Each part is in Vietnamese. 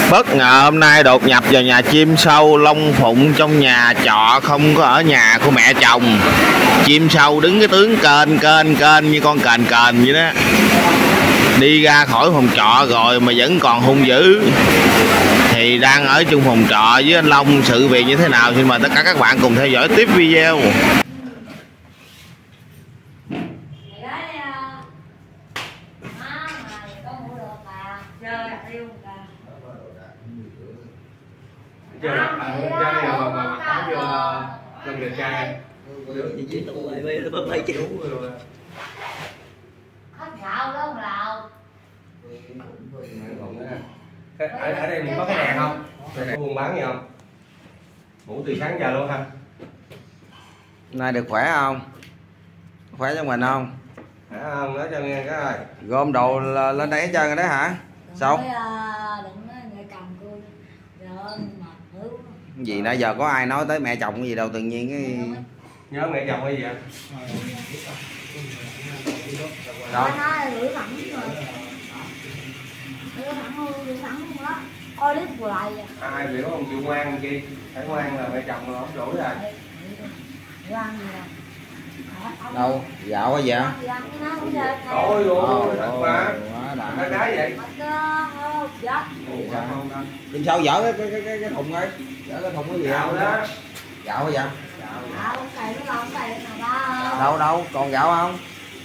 Bất ngờ hôm nay đột nhập vào nhà chim sâu Long Phụng trong nhà trọ, không có ở nhà của mẹ chồng. Chim sâu đứng cái tướng kênh như con kền vậy đó. Đi ra khỏi phòng trọ rồi mà vẫn còn hung dữ. Thì đang ở chung phòng trọ với anh Long, sự việc như thế nào xin mời tất cả các bạn cùng theo dõi tiếp video. Lần lượt trai chỉ tụ lại với bấm mấy triệu hết gạo đó mà nào. Ở đây mình có cái đèn không? Có buôn bán gì không? Ngủ từ sáng giờ luôn ha. Hôm nay được khỏe không? Khỏe cho mình không? Khỏe không? Nói cho nghe cái rồi. Gom đồ lên đây hết trơn rồi đấy hả? Sao? Đừng nói người cầm cô. Rồi mà thứ. Gì nãy giờ có ai nói tới mẹ chồng cái gì đâu, tự nhiên cái Nhớ mẹ chồng hay gì vậy? Đâu? Nói gửi thẳng rồi. Gửi thẳng luôn đó. Coi clip của lại vậy. Ai biểu không chịu ngoan chi? Phải ngoan là mẹ chồng nó không đổi rồi. Ngoan gì đâu? Dạo quá vậy? Ôi ôi, thật mà. Cái vậy? Chim sâu dở cái thùng ấy. Dở cái thùng cái gì Gạo không? đó. Gạo vậy? Đâu Đâu, còn gạo không?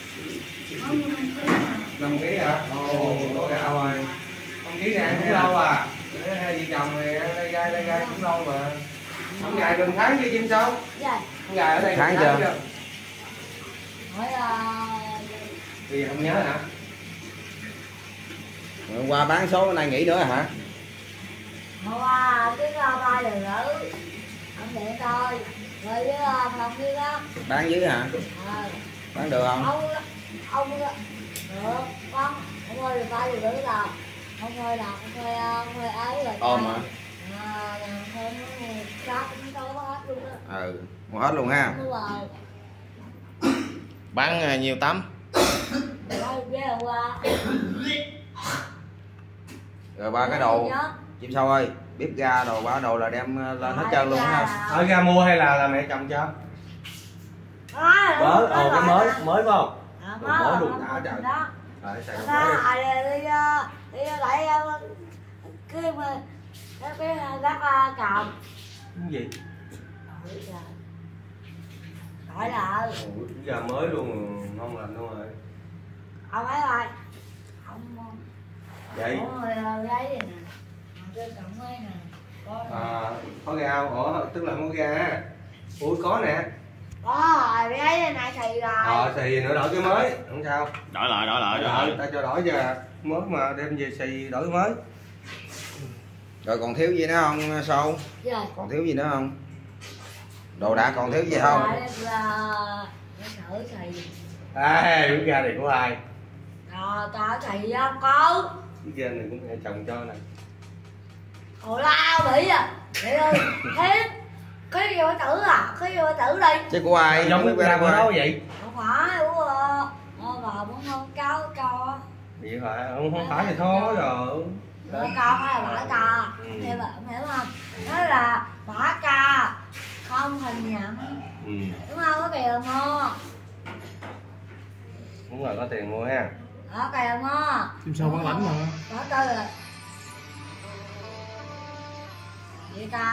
5 kg hả? Ồ, có gạo rồi. 5 kg này cũng lâu à. Hai vợ chồng này ăn đây gai cũng lâu mà. Không gài gần tháng chưa chim sâu? Không gài ở đây tháng chưa? Thì không nhớ hả? Hôm qua bán số hôm nay nghỉ nữa hả? Hôm qua cái 3 giờ nữa ông điện thôi rồi với phòng kia đó Bán dưới hả? Bán được không? Ông được con ông ơi 3 giờ nữa là ông ơi là ông ơi ấy rồi Ôm hả? thêm cá cũng đâu có hết luôn đó. Mua hết luôn ha. Đúng rồi. Bán nhiều tấm? Rồi ba cái đồ chim sâu ơi, bếp ga đồ ba đồ là đem lên hết trơn luôn ha. Ở ra mua hay là mẹ chồng cho? Mới, cái mới phải không? Mới luôn đã trời. Rồi xài đi lại cái gác còng. Cái gì? Gọi là Giờ mới luôn, ngon lành luôn rồi. ông ấy rồi ông Vậy gái gì nè cái cổng ấy nè có ga không? Tức là có ga. Ui có nè. có rồi cái này xì rồi Xì nữa đổi cái mới không sao. Đổi lại. Ta cho đổi cho mới mà đem về xì đổi cái mới. Rồi còn thiếu gì nữa không Sâu? Còn thiếu gì nữa không? Đồ đã còn thiếu gì không? Cái ga này của ai? Tao xì không có. Cái ga này cũng mẹ chồng cho nè. Ồ lao bị à. Vậy ơi, thế cái vô tử à, cái vô tử đi. Chứ của ai? Giống cái ga của nó vậy? Không phải của bà muốn không cao. Vậy phải, không phải thì thôi rồi. Cao hay là bả ca? Em hiểu không? Đó là bả ca không hình nhận. Đúng không? Có tiền mua. Đúng rồi, có tiền mua ha. Có tiền mua. Chim sâu bán lãnh mà. Có tư rồi. Vậy ca.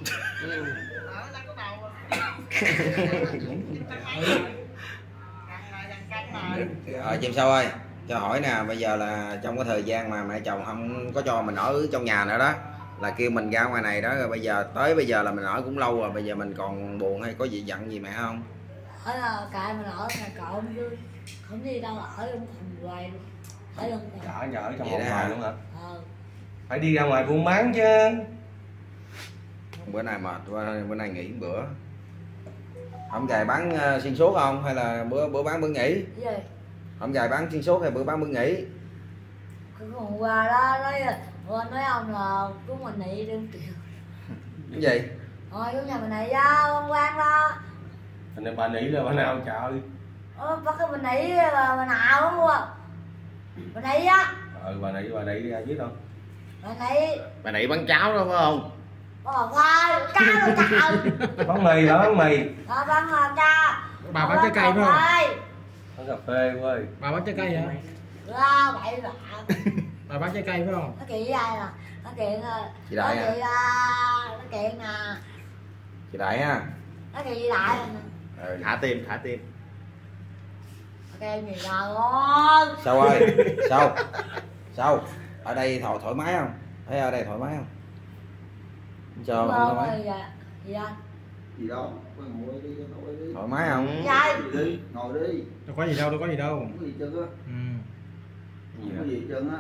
Chim sâu ơi, cho hỏi nè, bây giờ là trong cái thời gian mà mẹ chồng không có cho mình ở trong nhà nữa đó, là kêu mình ra ngoài này đó, rồi bây giờ là mình ở cũng lâu rồi, bây giờ mình còn buồn hay có gì giận gì mẹ không? Ở là cãi mình ở nhà cậu không vui, không đi đâu ở trong phòng hoài luôn. Ở trong phòng. Ở trong phòng hoài luôn hả? Phải đi ra ngoài buôn bán chứ. Bữa nay mệt, bữa nay nghỉ một bữa. Hôm dài bán xuyên suốt không hay là bữa bán bữa nghỉ? Cái gì? Hôm dài bán xuyên suốt hay bữa bán bữa nghỉ? Cái hôm qua đó nói ông là của mình này đêm tiền. Cái gì? Rồi của nhà mình này ra ông quan đó. Thành ra bà nỉ là bà nào trời. Bắt cái mình nỉ bà nào đó mua. Mình nỉ á. Bà nỉ ra biết không? Bà Nị bán cháo đó phải không? Còn ơi, cá đâu trời. Bán mì hả? Bán mì. Bán cha. Bà bán trái cây phải không? Bán cà phê ơi. Bà bán trái cây hả? Ra vậy là. Bà bán trái cây phải không? Nó kiện ai nè. Nó kiện Chị Đại à? nó kiện nè. Chị Đại ha. Nó kiện gì Đại nè. Thả tim, thả tim. Ok gì rồi. Sao ơi? Sao? Ở đây thoải mái không? Thấy ở đây thoải mái không? Cho không thoải mái. Gì anh? Gì đâu, ngồi đi, ngồi đi. Thoải mái không? Dạ. Đi, ngồi đi. Đâu có gì đâu, đâu có gì đâu. Không có gì chân á. Ừ. Không có gì chân á.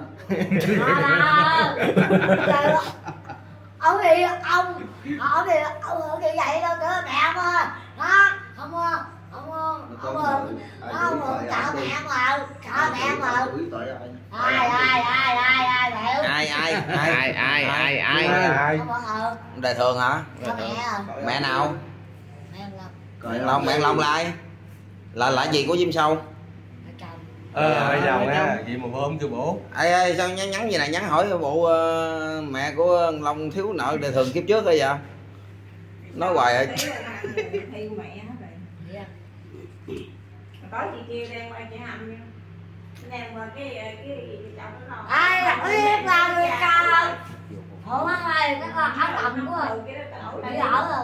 Ông thì ông thì vậy đâu nữa mẹ ông ơi. Đó, ông chào mẹ ông ơi. Chào mẹ ông ơi. Ai Ai? Đại thường hả? Mẹ nào? Mẹ Long lại. Là gì của Diêm Sâu? Bây giờ á, vậy mà hôm kêu bố. Ê sao nhắn gì này, nhắn hỏi bộ mẹ của Long thiếu nợ Đại thường kiếp trước hay vậy? Nói hoài rồi. Thi của mẹ hết rồi. Tối chị kia đem qua chị Hạnh đem qua cái chồng nó lo. ai biết là người ca ủa ơi cái con áo đậm của bị lỡ rồi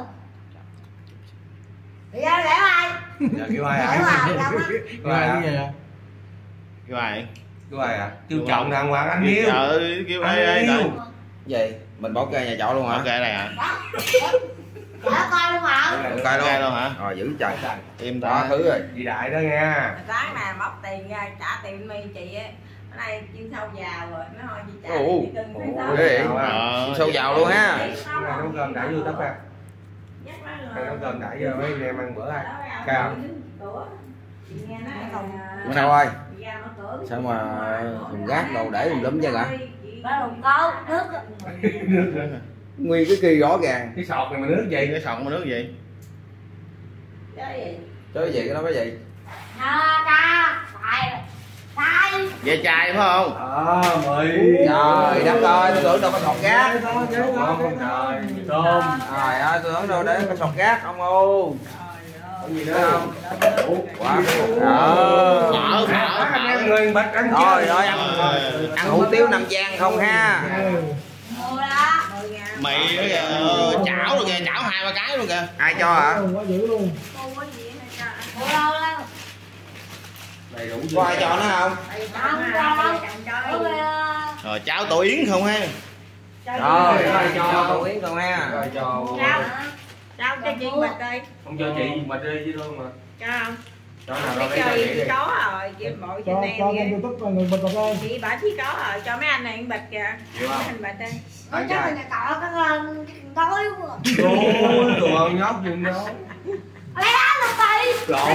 bây giờ để ai Dạ kêu ai để hả? vào đâu á Kêu ai hả? Kêu ai? Kêu ai hả? Kêu chồng đàng hoàng anh yêu. Trời, kêu ai ai yêu. Gì? Mình bảo kê nhà trọ luôn hả? Ok này hả? để coi luôn hả Coi Ok luôn hả? Rồi giữ trời. Im Đó ta. thứ rồi. Chị Đại đó nha. Sáng nè móc tiền ra trả tiền mi chị á. Bữa nay chuyên sâu giàu rồi nó thôi chị trả Ồ, chị cưng ồ, tháng ghê. sáu. Sâu giàu luôn ha. Cái này nấu cơm đãi vô tấp ra. Nhắc nó Cái nấu cơm đãi vô mấy anh em ăn bữa ai. rồi. Cao. Chị nghe nói Sao ơi? chị ra mở cửa. Sao mà thùng gác đồ để thùng lum chứ hả? ba đồng câu nước Nguyên cái kỳ rõ ràng. Cái sọt này mà nước gì? Cái sọt mà nước gì? Cái gì? Chứ gì cái đó cái gì? ca tài Ve chai phải không? Mì. Trời đất ơi, tôi tưởng đâu có sọt gác. Ngon không trời. Tôm. Trời ơi, tôi tưởng đâu để có sọt gác ông ơi. Có gì nữa không? Quá. Phở, Anh em người bạch ăn Rồi rồi ăn hủ tiếu Nam Giang không ha. mua đó mì nữa kìa, chảo rồi kìa, chảo 2-3 cái luôn kìa. Ai cho hả? Quá dữ luôn. Cô có gì hay cho anh? mua đâu đâu đầy đủ. Có ai cho nó không? không đâu Rồi cháo tổ yến không ha? Rồi ai cho tôi Yến không ha? Rồi cho. Sao cho chị bịch đi. Không cho chị mà đi chứ thôi mà. Cho không? Cho nào đâu Cái để cho chị chơi đi. có rồi, chị bội cho Cho em kênh kìa. YouTube là người bật vào đây. Chị bảo chị có rồi, cho mấy anh này ăn bịch kìa. Chịu không? Anh bịch đi. nói chắc là nhà cọ cái đói quá Ôi, tụi con nhóc gì đó. lấy ăn được đi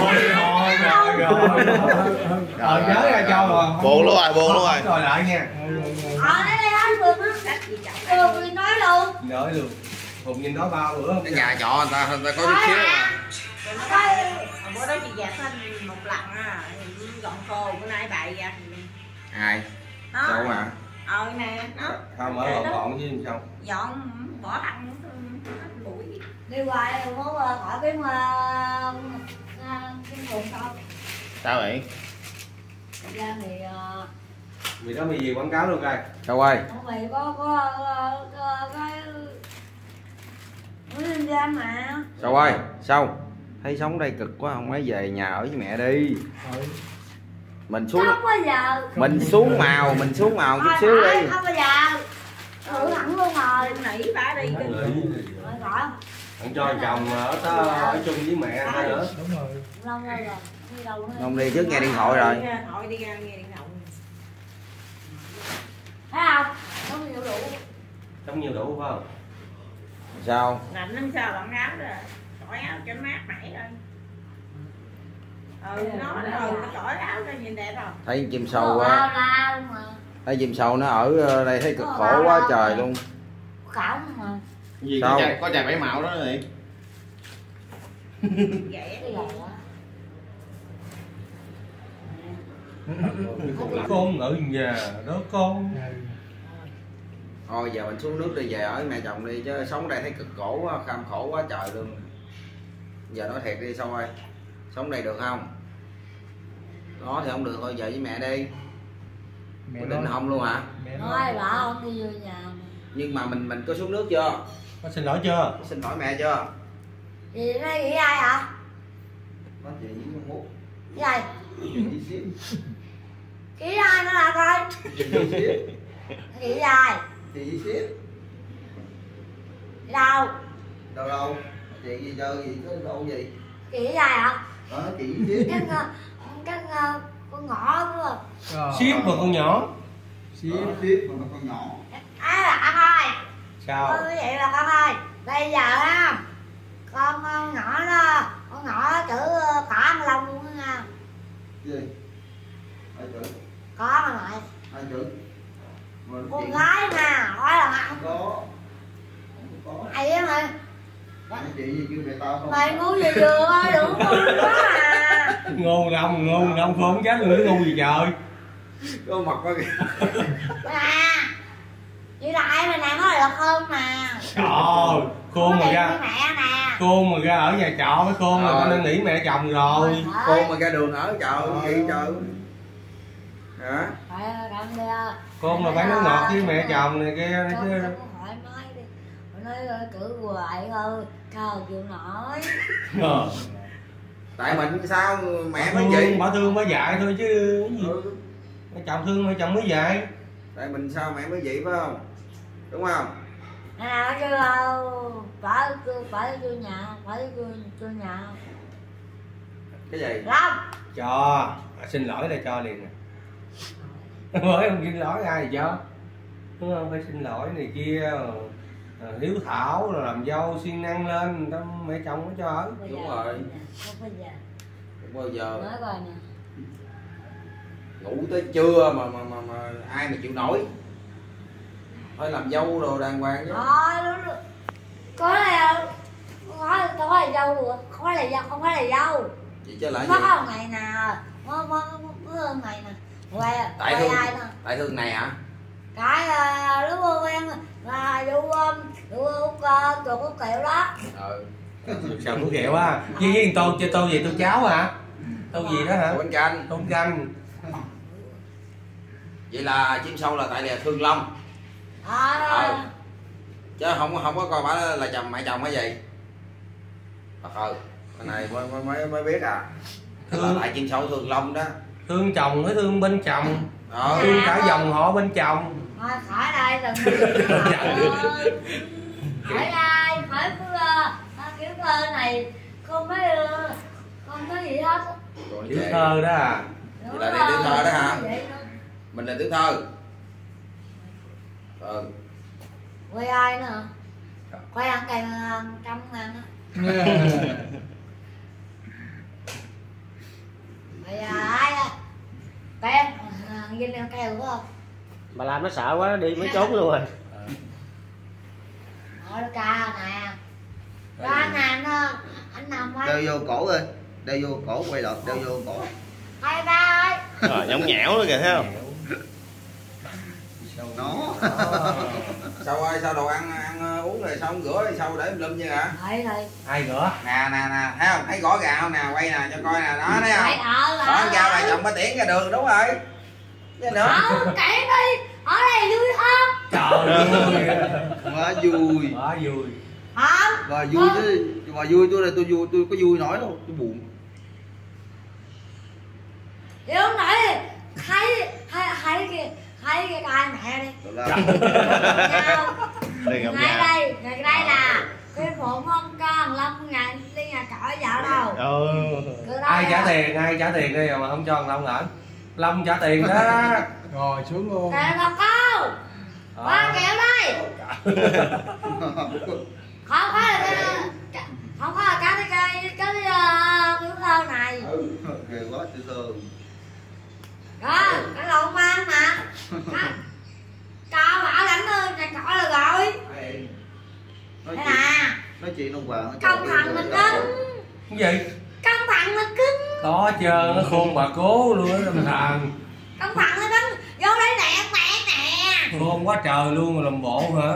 Rồi nhớ ra cho rồi. Buồn luôn rồi, buồn luôn rồi. Rồi lại nha. lấy ăn được á Sách gì chồng. được thì nói luôn Nói luôn. Hùng nhìn nói bao bữa không? Cái nhà trọ người ta có chút xíu à. Bữa đó chị dạt lên một lần á, gọn khô, bữa nay bậy dạt. Ai? Đó. Sao mà? Nè, nó Không ở gọn gọn chứ sao? dọn bỏ thằng bụi. đi hoài muốn khỏi cái thùng không Sao vậy? thực ra thì Vì đó mày gì quảng cáo luôn coi. Sao ơi? không phải có cái muốn đi ăn mà Sao ơi? Sao? Thấy sống đây cực quá không lấy về nhà ở với mẹ đi. Mình xuống không bao giờ mình xuống màu chút xíu đi. không bao giờ thử thẳng luôn rồi Nỉ bả đi. rồi gọi Thằng cho chồng ở chung với mẹ thôi nữa. Đúng rồi. lâu rồi đi đâu nữa Không đi trước nghe điện thoại rồi. Thôi đi ra nghe điện thoại. thấy không không nhiều đủ Sống nhiều đủ phải không? Sao? Lạnh lắm sao bạn áo rồi. Cởi áo cho mát mẻ rồi. Nó cởi áo cho nhìn đẹp rồi. Thấy chim sâu lao á. lao mà Thấy chim sâu nó ở đây thấy cực khổ quá trời luôn. khảo mà Gì Sao? có chai 7 màu đó này. Vậy cái gì Con ở nhà đó con. Thôi giờ mình xuống nước đi, về ở với mẹ chồng đi, chứ sống đây thấy cực khổ quá, kham khổ quá trời luôn. Giờ nói thiệt đi Sâu ơi, sống đây được không? Đó thì không được thôi, về với mẹ đi. Mẹ định không luôn hả? Thôi bà không đi vô nhà. Nhưng mà mình có xuống nước chưa? Có xin lỗi chưa? Có xin lỗi mẹ chưa? Gì đây nghĩ ai hả? Nói chuyện với con Út. Cái gì? Chị xíu. Kỹ ai nó là coi. Chị xíu. Kỹ ai? Chị xíu. Đâu? Đâu đâu? Chuyện gì chơi gì có đâu gì? Kỹ ai hả? Đó chị xíu. Cái con ngõ luôn. Ship mà con nhỏ. Xíu xíu mà con nhỏ. Ai là con ơi? Sao? Ôi, vậy là con ơi. Bây giờ á, con nhỏ đó, con nhỏ chữ cả một lòng luôn nha. Gì? Ai chữ? Có mà lại. Ai chữ? Con gái mà, hỏi là không. Có. Không có. Ai vậy mày? Nói chị gì kêu mẹ tao không? Mày ngu gì vừa ơi, đừng ngu quá à. Ngu đông không chết người ngu gì trời. Có mặt quá kìa. À, chị đại mày này nói được không mà. Trời ơi, khôn mà ra. Mẹ nè. Khôn mà ra ở nhà trọ với khôn là con đang nghỉ mẹ chồng rồi. Cô mà ra đường ở chợ gì trời. Hả? Phải đặng đi. Khôn là phải nói ngọt với mẹ chồng này kia này chứ. Hỏi nói đi. Nói cử hoài thôi, cao chịu nổi. Tại mình sao mẹ mới Thương, vậy? bà thương bà dạy thôi chứ cái gì. Mẹ chồng thương mẹ chồng mới dạy. Tại mình sao mẹ mới vậy phải không? Đúng không? À kêu phải vô nhà, phải vô nhà. Cái gì? Long. Cho, xin lỗi là cho liền nè. Mới không xin lỗi ai thì cho. Đúng không? Phải xin lỗi này kia. Hiếu thảo rồi làm dâu siêng năng lên, mẹ chồng có cho ở. Đúng rồi. Không bao giờ. Không bao giờ. Nói coi nè. Ngủ tới trưa mà ai mà chịu nổi. Thôi làm dâu đồ đàng hoàng chứ. Đúng. Có là có là dâu được, không phải là dâu, không phải là dâu. Chị chứ lại gì? Có một ngày nào, có hơn ngày nè. Tại thương, tại thương này hả? Cái lúc quen là vụ chuột có kẹo đó. Sao cũng ghẹo á. Với tô gì, tô cháo hả? Tô gì đó hả? Bánh canh. Tô canh. Vậy là chim sâu là tại là thương Long. Chứ không có coi bả là chồng mẹ chồng hay gì. Cái này mới biết à. Thương. Là tại chim sâu thương Long đó. Thương chồng với thương bên chồng. Thương cả dòng họ bên chồng. Thôi khỏi đây đừng khỏi đây khỏi kiểu thơ này không có gì hết. Tiểu thơ đó à? Vậy là đi tiểu thơ đó hả? Mình là tiểu thơ. Quay ai nữa? Quay ăn cây 100 ngàn á. Bây giờ ai á? Quen Vinh ăn cây được không? Bà làm nó sợ quá đi mới trốn luôn rồi. Hỏi ca nè. Ca nè nó anh nằm á. Đeo vô cổ ơi. Đeo vô cổ quay lại, đeo vô cổ. Hai ba ơi. Nhõng nhẽo đó kìa thấy không? Nó. Sao ơi, sao đồ ăn uống rồi sao không rửa rồi sao để lum như hả? Thôi thôi. Ai rửa? Nè, thấy không? Thấy gõ gà không nè, quay nè cho coi nè, đó thấy không? Đó ra là chồng ba tiễn ra đường đúng rồi. Chứ nữa. Kể đi. Ở đây vui không? Trời ơi. Quá vui. Quá vui. Hả? Và vui chứ, mà vui tôi vui, tôi có vui nói đâu, tôi buồn. Thì ông nói thấy cái cài mẹ đi. Ngay đây là cái phụ không con Long nhà đi nhà trọ vợ đâu. Ai trả tiền đi mà không cho thằng Long ở. Long trả tiền đó. Rồi xuống luôn. Kẹo còn câu. Qua kẹo đây. Không có là cái kiểu thơ này. Ghê quá tiểu thơ. Đó, cái lộn mang mà. Cao bảo lãnh ơi, nhà trọ là rồi. Đây nè. Nói chuyện ông Hoàng. Công thằng mình cứng. Cái gì? Công thằng nó cứng. Đó chờ nó khôn bà cố luôn á làm thằng. Công thằng nó cứng. Vô đây nè. Khôn quá trời luôn mà làm bộ hả?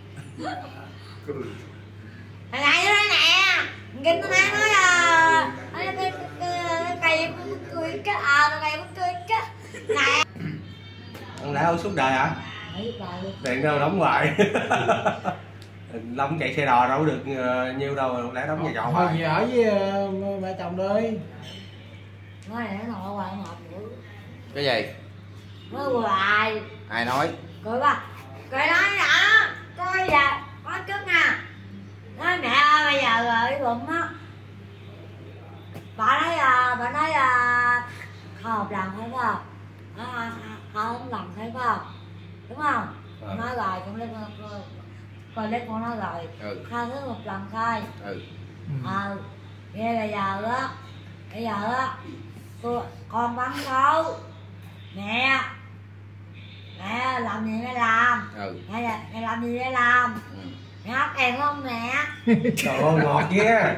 Hồi nãy nó nói nè, kinh nó nói là cây cũng cười cái cây cũng cười cái nè. Không lẽ ông suốt đời hả? Tiền đâu đóng hoài. Long chạy xe đò đâu được nhiêu đâu, lẽ đóng nhà trọ thôi hoài. về ở với mẹ chồng đi. Nói này nó ngồi hoài ngọt nữa. Cái gì? Mới hoài. Ai nói? Cười ba. Cười nói đã. Coi giờ có chút nha. Nói mẹ ơi bây giờ rồi bụng á. Bà nói hợp làm thấy không? Không làm thấy không? Đúng không? Nói rồi cũng lên coi lấy con nói rồi. Tha thứ một lần thôi. Nghe bây giờ á con bắn xấu. Mẹ làm gì mẹ làm? Mẹ làm gì mẹ làm? Mẹ hát kèn không mẹ? Trời ơi ngọt kia.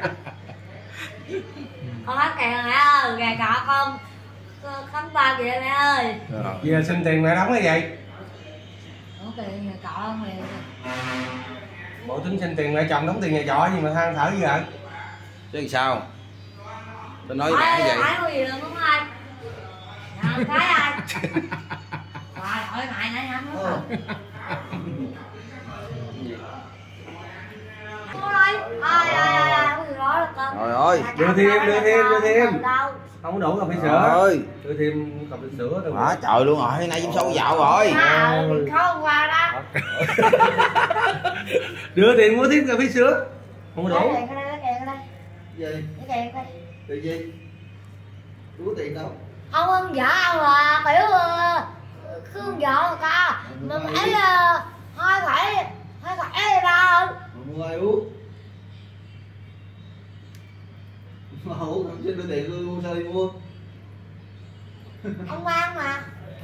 Con hát kèn mẹ ơi, gà cọ con khánh ba kìa mẹ ơi. Giờ xin tiền mẹ đóng cái gì? Đóng tiền gà cọ không mẹ? Bộ tính xin tiền mẹ chồng đóng tiền nhà trọ gì mà than thở gì vậy? Chứ sao? Tôi nói với mẹ cái gì? Nói có gì đâu đúng không? Nhà cái ai? Trời ơi mày nãy nhắm đúng không? Trời ơi, đưa thêm. Không có đủ cà phê sữa. Ơi. Đưa thêm cà phê sữa đâu. Quá trời luôn rồi, nay Diêm Sâu dạo rồi. Không qua đó. Đưa tiền mua thêm cà phê sữa. Không có đủ. Gì? Tiền gì? Đủ tiền đâu? Ông vợ ông là kiểu khương vợ ca mà phải hai phải đâu Mua ai uống? Không xin đưa tiền luôn sao đi mua? ông ăn mà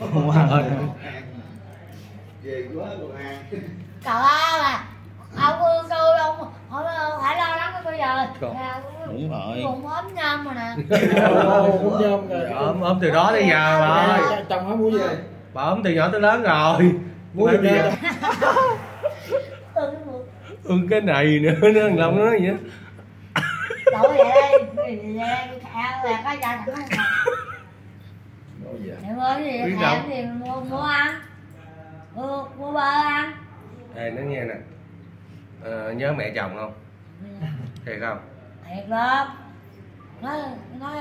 Về quá còn ăn. trời ơi mà ông tôi ông phải lo lắng bây giờ Đúng rồi. cùng ốm nhâm rồi nè. Ốm từ đó tới giờ rồi. Chồng hỏi mua gì? Bà ốm từ nhỏ tới lớn rồi. Mua gì vậy? Cái này nữa nó thằng Long nó nói vậy. Đổ về đây là có gia đình không? Em ơi gì thèm thì mua ăn. Mua bơ ăn. Ê nói nghe nè. Nhớ mẹ chồng không? Thiệt không? Thiệt lắm. Nói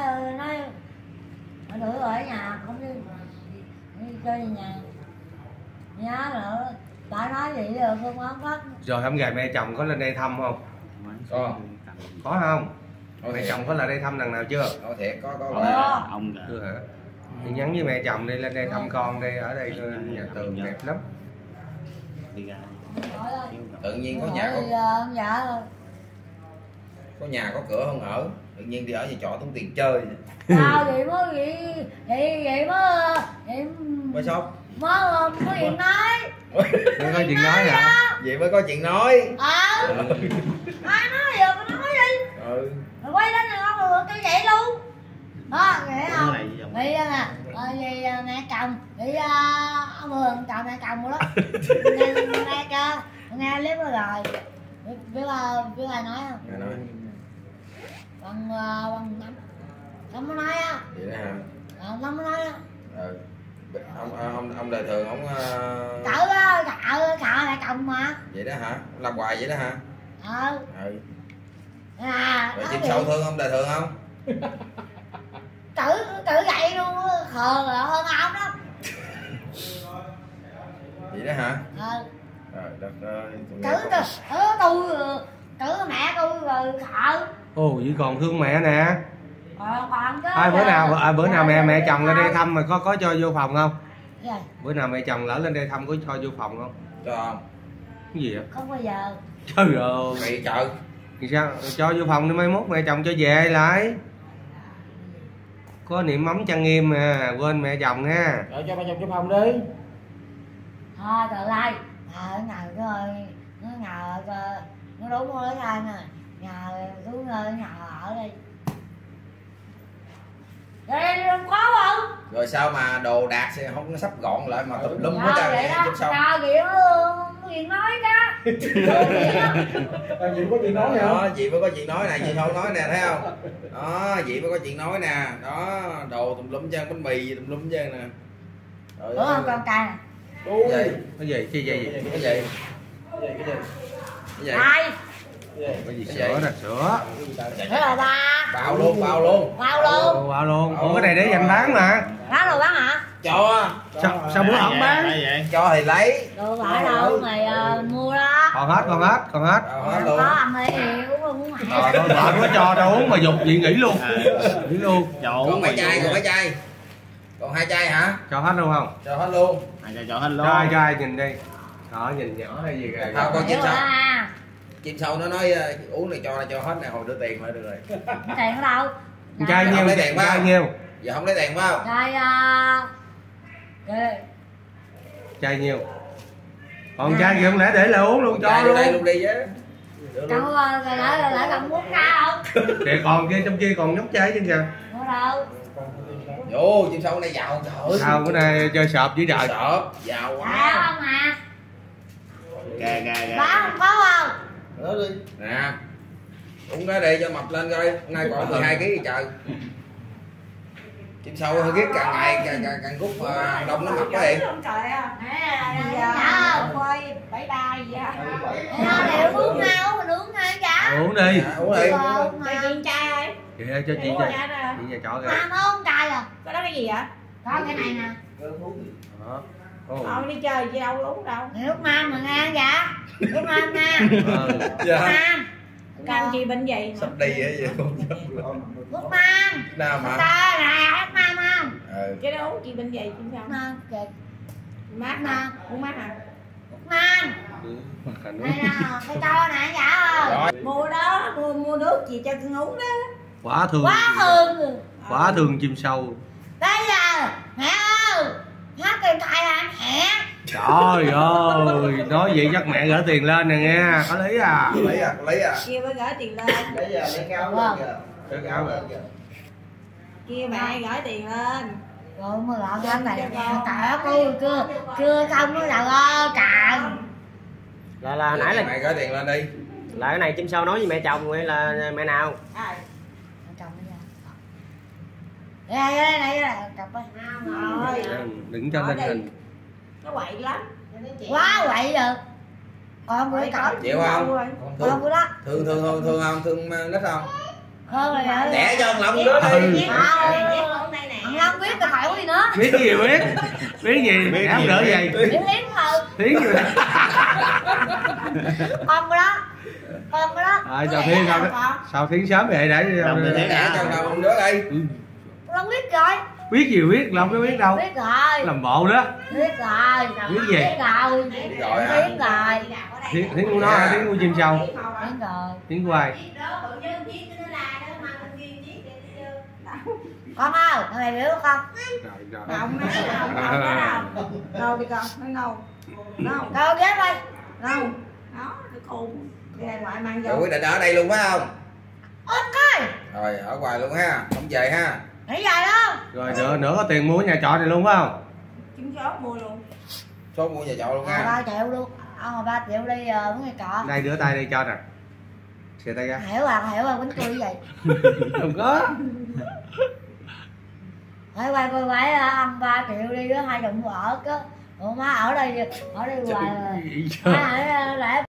đuổi ở nhà không đi chơi về nhà. Nhớ nữa. Bà nói vậy được không hết. Rồi hôm ngày mẹ chồng có lên đây thăm không? Có không? Mẹ chồng có lại đây thăm lần nào chưa? Nói thiệt có Ông Chưa hả? Thì nhắn với mẹ chồng đi lên đây thăm con đi, ở đây nhà tường đẹp lắm. đi ra. Tự nhiên có nhà có cửa không ở, tự nhiên đi ở nhà trọ tốn tiền chơi. Sao vậy mới vậy Mới sốc. mới có chuyện nói. Mới có chuyện nói hả? Vậy mới có chuyện nói. Ai nói giờ có nói đi. Rồi quay đến rồi kêu vậy luôn. Đó, nghe không? Nghĩ nè, vì mẹ chồng, nghĩ ông Hường chồng mẹ chồng rồi đó. Nghe chưa? Nghe clip rồi. Biết ai nói không? Nghe nói. Bằng Năm mới nói á. Vậy đó hả? Năm mới nói á. Ông đời thường ông Cạo mẹ chồng mà. vậy đó hả? Làm hoài vậy đó hả? Rồi Diêm Nói Sâu thương ông đời thường không? Tự vậy luôn, khờ hơn ông đó. Vậy đó hả? Trời đất ơi. Tự mẹ tôi rồi sợ. Ồ vậy còn thương mẹ nè. Còn Ai bữa nào mẹ chồng lên đây thăm mà có cho vô phòng không? Dạ. Bữa nào mẹ chồng lỡ lên đây thăm có cho vô phòng không? Cho không? Cái gì vậy? Không bao giờ. Trời ơi. Mày trời. Thì sao? Cho vô phòng đi mai mốt mẹ chồng cho về lại. Có niệm mắm chăn nghiêm mà, quên mẹ chồng nha. Rồi cho bà chồng cho phòng đi. Thôi tự lai. Ngồi coi nó đúng rồi ra nè. Nhà xuống nhà ở đây. Đây có không? Rồi sao mà đồ đạc sẽ không sắp gọn lại mà tùm lum hết trơn vậy đó. chim sâu. Chuyện nói đó. Chị có chuyện nói hả? Đó, chị mới có chuyện nói nè, chị không nói nè, thấy không? Đó, chị mới có chuyện nói nè. Đó, đồ tùm lum chân, bánh mì gì tùm lum chân nè. Rồi, Ủa không con cay nè. cái gì? Cái gì? Cái gì? Cái gì? Ai? Cái gì sữa nè, sữa. Thế là ba. Bao luôn, bao luôn. Bao luôn. Wow luôn. Ủa cái này để dành bán mà. Bán rồi bán hả? Cho. Sao bữa không bán? Cho thì lấy. Đâu phải đâu, mày mua đó. Còn hết. Hết luôn. Có ăn đi uống uống mày. Thôi bạn có cho đâu uống mà dục gì nghỉ luôn. Nghỉ luôn. Còn mấy chai, còn 2 chai hả? Cho hết luôn không? Cho hết luôn. Cho hết luôn. Cho ai nhìn đi. Đó nhìn nhỏ hay gì kìa. Thôi con chim Hiểu sâu. rồi à. Chim sâu nó nói uống này cho hết nè, hồi đưa tiền lại được rồi. Tiền ở đâu? Chai nhiêu? lấy tiền Chai bao? nhiêu? Giờ không lấy tiền phải không? Rồi Chai nhiêu? Còn chai gì không lẽ để là uống luôn, cho Chai luôn. đây luôn đi chứ. cậu lại còn muốn ra không? Để còn kia trong kia còn nhóc chai chứ kìa. Mua đâu? Vô chim sâu này giàu trời ơi. Sao bữa nay chơi sợp với trời. Sợ giàu Dạ quá. không à? Gà. Bán không có không? Đó đi. Nè. Uống cái đi cho mập lên coi. Hôm nay còn 12 kg gì trời. Chim sâu hơi ghét càng ngày càng rút đông nó mập quá vậy. Trời ơi. Dạ không? Quay 73 gì á. Để uống ngay uống mình uống ngay dạ. Uống đi. Uống đi. Cái chuyện trai ơi. Kìa cho chị chơi. Chị nhà trọ kìa. Ăn không cay à? Cái đó cái gì vậy? Có cái này nè. Đó. Ồ. Ông đi chơi chứ đâu uống đâu. Nước nam mà nghe dạ. Nước nam nha. Nước Dạ. nam. Cam chi bệnh gì? Sắp đi vậy vậy. Nước nam. Nào mà. Ta là nước nam không? Ừ. Cái đó uống chi bệnh gì chứ sao? Nước nam. Kìa. Mát hả? Uống mát hả? Nước nam. Đây nè, cái to nè dạ ơi. Mua đó, mua nước gì cho con uống đó. Quá thương. Quá thương. Quá thương chim sâu. Bây giờ mẹ ơi, hát tiền cài là anh hẹ. Trời ơi, nói vậy chắc mẹ gửi tiền lên nè nghe, có lý à. Lấy à. Kia mới gửi tiền lên. Lấy cáo Vâng. lên kìa. Cái áo rồi. Kia mẹ gửi tiền lên. Rồi mà lọ cái này cả cô chưa xong nữa là ơi càng. Là hồi nãy là mẹ gửi tiền lên đi. cái này chim sâu nói với mẹ chồng hay là mẹ nào? Chồng bây giờ. Đây cặp ơi. Rồi. Đừng cho lên hình. Nó quậy lắm. Quá quậy rồi. Con bữa cậu. Chịu không? Con bữa đó. Thương không? Thương nít không? Hơn rồi vậy. Đẻ cho ông Long đứa đi. Ông Long biết cái khẩu gì nữa. Biết gì biết? Biết gì? Biết không đỡ gì? Biết tiếng thôi. Tiếng gì? Con bữa đó. Con bữa đó. Chào Thiên sao Thiên sớm vậy để Đẻ cho ông đứa đi. Long biết rồi. Biết gì biết, Long có biết đâu. Biết rồi. Làm bộ đó. Biết rồi. Biết gì? Biết rồi. Biết rồi hả? Biết rồi. Tiếng của nó hả? Tiếng của chim sâu. Biết rồi. Tiếng của ai? Con ơi, mày biểu con. Rồi. Không nói đâu. Đâu đi con, nói đâu. Đâu. Đâu ghép ơi. Đâu. Đó, nó khùng. Đi ra ngoài mang Rồi vô. quyết định ở đây luôn phải không? Ok. Rồi ở ngoài luôn ha, không về ha. Nãy giờ đó. Rồi nữa có tiền mua nhà trọ này luôn phải không? Trứng chốt mua luôn. Số mua nhà trọ luôn ha. 3 triệu luôn. Ông 3 triệu đi giờ muốn nghe trọ. Đây rửa tay đây cho nè. Xìa tay ra. Hiểu rồi, bánh cười vậy. Không có. Phải quay ăn 3 triệu đi đó, hai đồng ở cứ. Ủa má ở đây hoài. Má ở lẽ